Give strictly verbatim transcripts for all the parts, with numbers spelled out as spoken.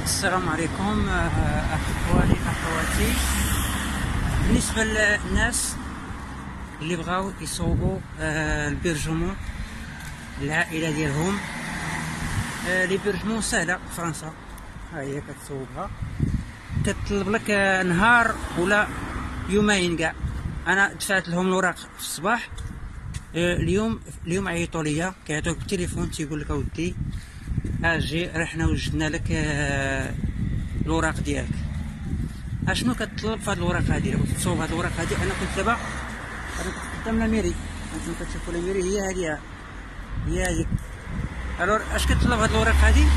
السلام عليكم اخواني اخواتي. بالنسبه للناس اللي بغاو يصوبوا البيرجمون العائله ديالهم، لي بيرجمون سهله في فرنسا، ها هي كتصوبها، كتطلب لك نهار ولا يومين كاع. انا دفعت لهم الوراق في الصباح، اليوم اليوم عيطوا ليا كيعطوك بالتليفون تيقول لك اودي اجي راه حنا وجدنا لك الوراق ديالك. اشنو كتطلب في هاد الوراق هادي؟ لو كنت تصوب هاد الوراق هادي، انا كنت دابا انا كنت قدام لا ميري، انتم كتشوفوا لا ميري هي هادي هي هادي. الور اش كتطلب هاد الوراق هادي؟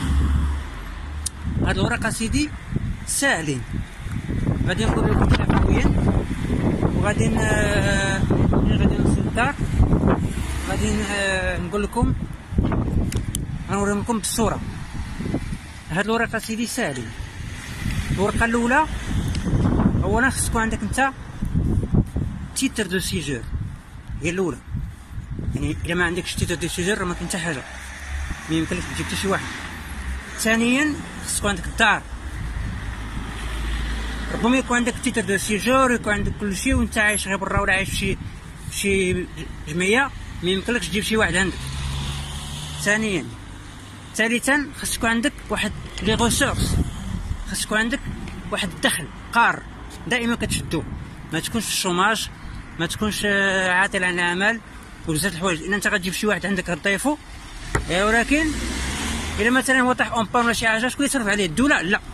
هاد الوراق اسيدي ساهلين، غادي نقول لكم شفويا وغادي غادي نوصل للدار، غادي نقول لكم غنوريهم لكم بالصوره. هاد الورقه سيدي ساهلين. الورقه الاولى اولا خص تكون عندك انت تيتر دو سيجور، هي الاولى. يعني الا ما عندكش تيتر دو سيجور راه ما كاين حتى حاجه، ما يمكنلكش تجيب حتى شي واحد. ثانيا خص تكون عندك الدار، ربما يكون عندك تيتر دو سيجور، يكون عندك كل شيء وانت عايش غير برا ولا عايش في شي جمعيه، ما يمكنلكش تجيب شي واحد عندك. ثانيا ثالثا خص يكون عندك واحد لي ريسورس، خص يكون عندك واحد الدخل قار دائما كتشدو، ما تكونش في الشوماج، ما تكونش عاطل عن العمل وبزاف الحوايج. ان انت غتجيب شي واحد عندك غتضيفو، ولكن الا مثلا هو طاح اون بان ولا شي حاجه شكون يصرف عليه؟ الدوله؟ لا.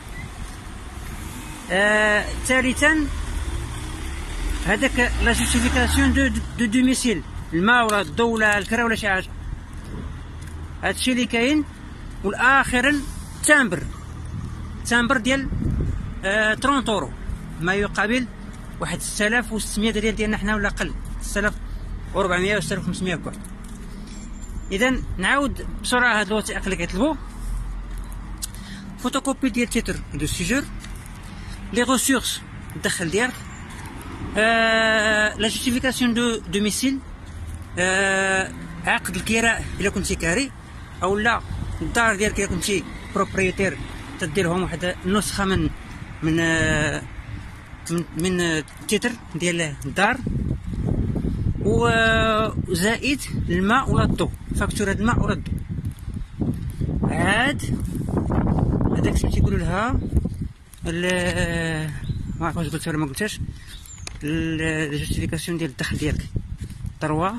آه، ثالثا هذاك لا جوستيفيكاسيون دو دو دوميسيل، الماء ولا الضو ولا الكرا ولا شي حاجه، هادشي اللي كاين. والاخيرا تامبر، تامبر ديال آه ثلاثين اورو، ما يقابل واحد ستة آلاف وستمية ريال ديالنا حنا ولا اقل، ستة آلاف وأربعمية و ستة آلاف وخمسمية هكا. اذا نعاود بسرعه هاد الوثائق اللي كيطلبوا: فوتوكوبي ديال تيتر دو سيجور، لي ريسورس الدخل ديالك، آه لا جوستيفيكاسيون دو دوميسيل، آه عقد الكراء الا كنتي كاري، او لا الدار ديالك الا كنتي بروبريتير تديرهم واحد النسخه من من من, من التيتر ديال الدار، وزائد الماء ولا الضو، فاكتوره الماء ولا الضو. عاد هذاك شنو تيقولوا لها، ما عرفت واش قلتها ولا ما قلتهاش، الجوستيفيكاسيون ديال الدخل ديالك، تروا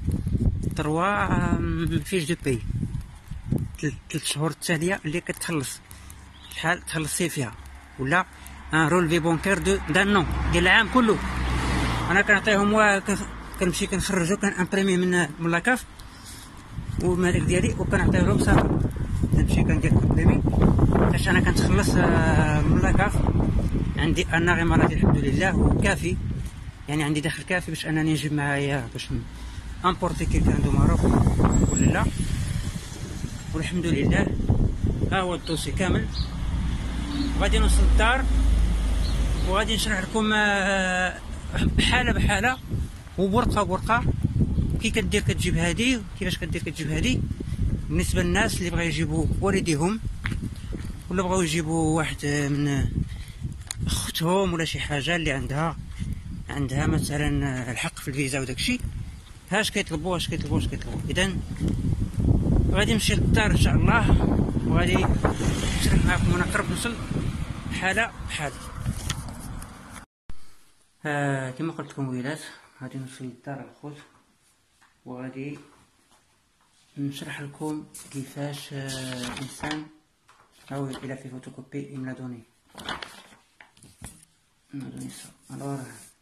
تروا فيش دو بي، ثلاث شهور التاليه اللي كتخلص شحال تخلصي فيها، ولا ان رولفي بونكير دو دان نون ديال العام كله. انا كنعطيهم كنمشي كنخرجو كنامبريميه من من لاكاف والمالك ديالي وكنعطيه لهم صافي، كنمشي كندير امبريمي باش انا كنتخلص من لاكاف. عندي انا غير مراتي الحمد لله وكافي، يعني عندي دخل كافي باش انني نجيب معايا باش امبورتي كيلكان دو ماروك ولا لا. والحمد لله ها هو الدوسي كامل. غادي نوصل للدار وغادي نشرح لكم بحاله بحاله وبورقه بورقه كي كدير كتجيب هادي وكيفاش كدير كتجيب هادي. بالنسبه للناس اللي بغاو يجيبوا والديهم ولا بغاو يجيبوا واحد من اختهم ولا شي حاجه اللي عندها عندها مثلا الحق في الفيزا وداكشي، هاش كيطلبوا اش كيطلبوا اش كيطلبوا. اذا غادي نمشي للدار ان شاء الله وغادي نشرح معكم وانا قرب نوصل حاله بحال. آه كما قلت لكم ولاد، غادي نوصل للدار الخوت وغادي نشرح لكم كيفاش آه الانسان او الى في فوتوكوبي يملا دوني دوني صا. الوغ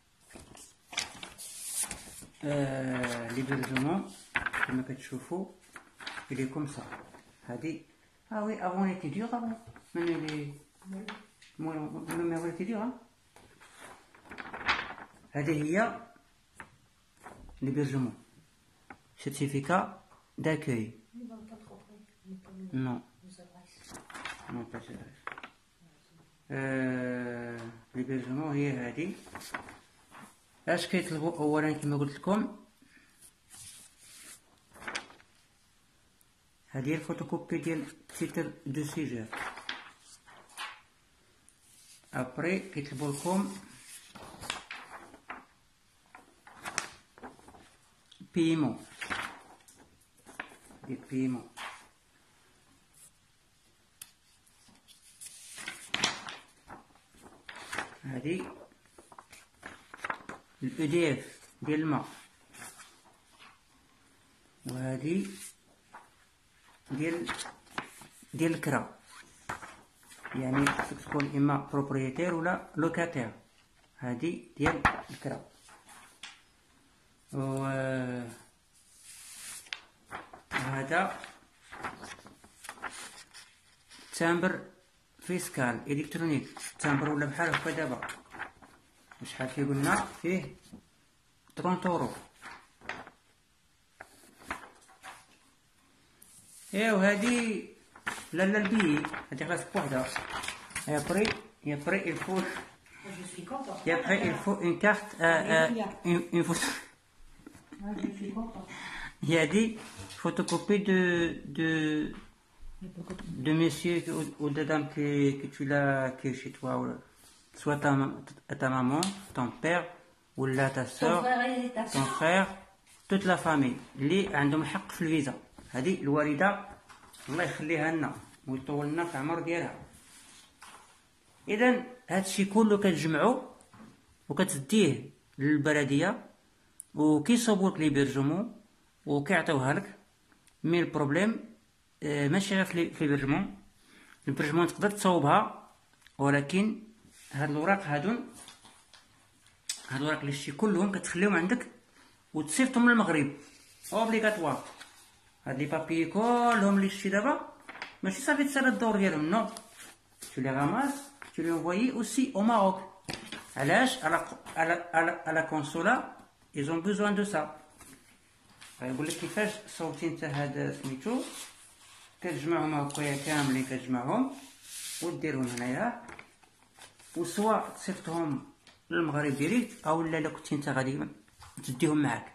آه لي بيرجمون كما كتشوفوا il est comme ça. هادي ah oui avant il était dur avant maintenant il est moi même avant il était dur hein. هذه هي l'hébergement, certificat d'accueil. Non non pas ça. euh l'hébergement هي هذه. اش كيطلبوا اولا كما قلت لكم؟ هذه الفوتوكوبي ديال تيتر دو سيجور، ابري كيطلبوا لكم بيمو دي بيمو. هادي الاو دي اف ديال الماء، وهادي ديال ديال الكرا، يعني خصك تكون اما بروبريتير ولا لوكاتير. هادي ديال الكرا. و هذا تامبر فيسكال الكترونيك، تامبر ولا بحال هكا دابا شحال فيه؟ قلنا فيه ثلاثين اورو. ايوا هادي لا لا البي هادي خلاص بوحدها. يا بري يا بري الفو يا بري الفو اون كارت اون فوتو. هادي photocopie de de de monsieur ou de dame que, que tu l'as qui est chez toi, soit ta, ta maman, ton père ou là ta soeur, ton frère, toute la famille اللي عندهم حق في الفيزا. هذه الوالده الله يخليها لنا ويطول لنا في العمر ديالها. اذا هادشي كله كتجمعو وكتديه للبلديه وكيصوبوك لي بيرجمون وكيعطيوها لك. مي البروبليم آه ماشي غير في البرجمون، البرجمون تقدر تصوبها، ولكن هاد الوراق هادو هاد الوراق اللي شتي كلهم كتخليهم عندك وتصيفطهم للمغرب اوبليغاتوار. هاد لي بابي كلهم اللي شتي دابا ماشي صافي تسالى الدور ديالهم، نو tu les ramasses tu les envoies aussi au Maroc. علاش؟ على على على كونسولا ils ont besoin de ça. غيقول لك كيفاش صوبتي انت هذا سميتو، كتجمعهم هكايا كاملين كتجمعهم وديرهم هنايا، وسوا تصيفطهم للمغرب ديريكت او لا الا كنتي انت غادي تديهم معاك.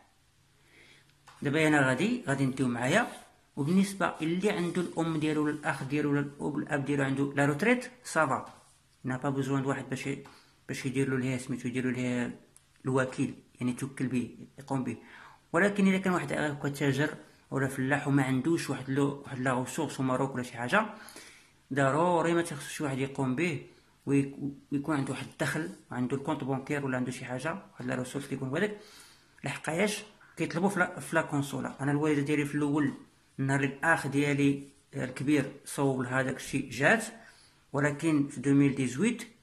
دابا انا غادي غادي نديهم معايا. وبالنسبه اللي عنده الام ديالو ولا الاخ ديالو ولا الاب الاب ديالو عنده لا روتريت صافا، نا با بوزوان د واحد باش باش يدير له ليها سميتو يديروا ليها الوكيل، يعني توكل به يقوم به. ولكن الا كان واحد هكا تاجر ولا فلاح وما عندوش واحد لو واحد لا ريسورس ماروك ولا شي حاجه، ضروري ما تخصش شي واحد يقوم به ويكون عنده واحد الدخل، عنده الكونط بونكير ولا عنده شي حاجه واحد لا ريسورس اللي يكون هذاك. لحقاياش كيطلبوا في لا كونسولا. انا الوالده ديالي في الاول النهار اللي الاخ ديالي الكبير صوب لهذاك الشيء جات، ولكن في ألفين وثمانية عشر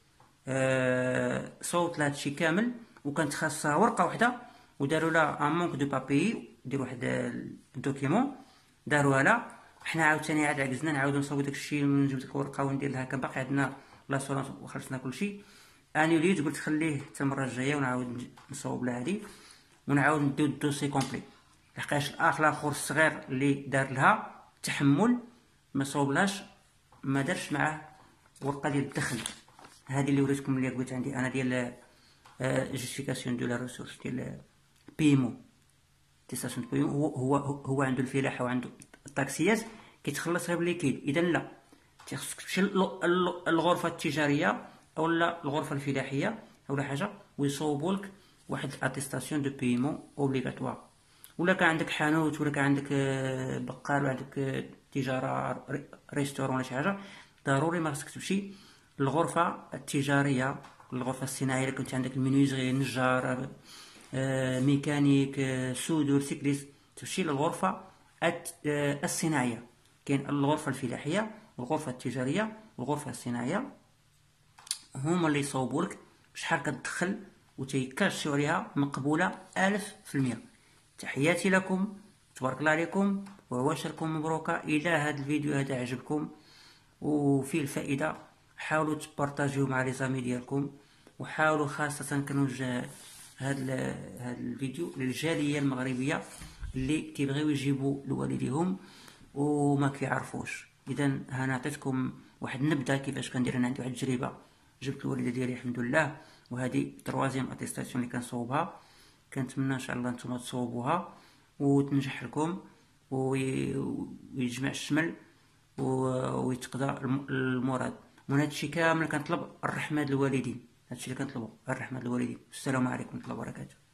أه صوت لهذا الشيء كامل وكانت خاصها ورقه واحده وداروا لها ان مونك دو بابي، ديروا واحد الدوكيمون داروها لها. حنا عاوتاني عاد عجزنا نعاودو نصاوبو داك الشيء ونجيب ديك الورقه وندير لها، كان باقي عندنا لاسورونس وخلصنا كلشي. اني وليت قلت خليه حتى المره الجايه ونعاود نصاوب لها هادي ونعاود نديو الدوسي كومبلي. لحقاش الاخ الاخر الصغير اللي دار لها تحمل ما صوبلاش، ما دارش معاه ورقه ديال الدخل هذه اللي وريتكم اللي قلت عندي انا ديال جوستيفيكاسيون دو لا ريسورس ديال بيمو تيساسيون بيمو. هو هو هو عنده الفلاحه وعنده الطاكسيات كيتخلص غير بالليكيد. اذا لا خصك تمشي للغرفه التجاريه او لا الغرفه الفلاحيه ولا حاجه ويصوبوا لك واحد اتيستاسيون دو بيمو اوبليغاتوار. ولا كان عندك حانوت ولا كان عندك بقال ولا عندك تجاره ريستورون ولا شي حاجه، ضروري ما خصك تمشي للغرفه التجاريه الغرفه الصناعيه. الا كنت عندك المنيوزغي نجار آه، ميكانيك آه، سودور سيكليس، تمشي للغرفه الصناعيه. كاين الغرفه الفلاحيه والغرفه التجاريه والغرفه الصناعيه، هما اللي يصوبوا لك شحال كتدخل وتيكاشيو عليها مقبوله ألف في المية. تحياتي لكم، تبارك الله عليكم وعواشركم مبروكه. الى هذا الفيديو هذا عجبكم وفيه الفائده حاولوا تبارطاجيو مع لي زامي ديالكم، وحاولوا خاصه كنوجه هذا هذا الفيديو للجاليه المغربيه اللي كيبغيو يجيبوا لوالديهم وما كيعرفوش. اذا ها عطيتكم واحد النبذه كيفاش كندير. انا عندي واحد التجربه، جبت الوالده ديالي الحمد لله، وهذه تروازيام اتيستاسيون اللي كنصوبها. كنتمنى ان شاء الله نتوما تصوبوها وتنجح لكم ويجمع الشمل ويتقضى المراد. ومن هادشي كامل كنطلب الرحمة د الوالدين. هادشي اللي كنطلبو، الرحمة د الوالدين. السلام عليكم ورحمة الله وبركاته.